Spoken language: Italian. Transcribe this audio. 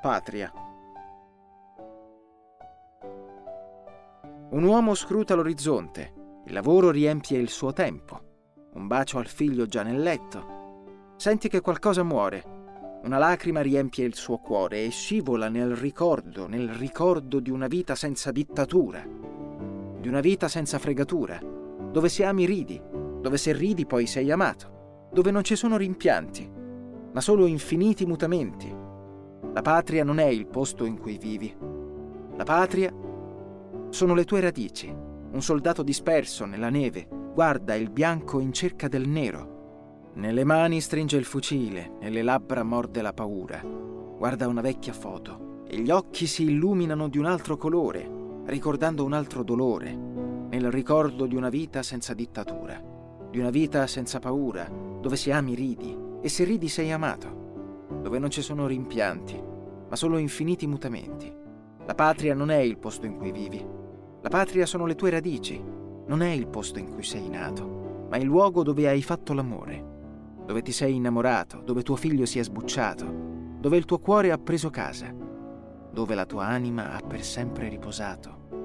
patria. Un uomo scruta l'orizzonte, il lavoro riempie il suo tempo. Un bacio al figlio già nel letto. Senti che qualcosa muore. Una lacrima riempie il suo cuore e scivola nel ricordo di una vita senza dittatura, di una vita senza fregatura, dove se ami ridi, dove se ridi poi sei amato, dove non ci sono rimpianti, ma solo infiniti mutamenti. La patria non è il posto in cui vivi. La patria sono le tue radici. Un soldato disperso nella neve guarda il bianco in cerca del nero. Nelle mani stringe il fucile, nelle labbra morde la paura. Guarda una vecchia foto e gli occhi si illuminano di un altro colore, ricordando un altro dolore, nel ricordo di una vita senza dittatura, di una vita senza paura, dove se ami ridi e se ridi sei amato, dove non ci sono rimpianti, ma solo infiniti mutamenti. La patria non è il posto in cui vivi. La patria sono le tue radici, non è il posto in cui sei nato, ma il luogo dove hai fatto l'amore, dove ti sei innamorato, dove tuo figlio si è sbucciato, dove il tuo cuore ha preso casa, dove la tua anima ha per sempre riposato.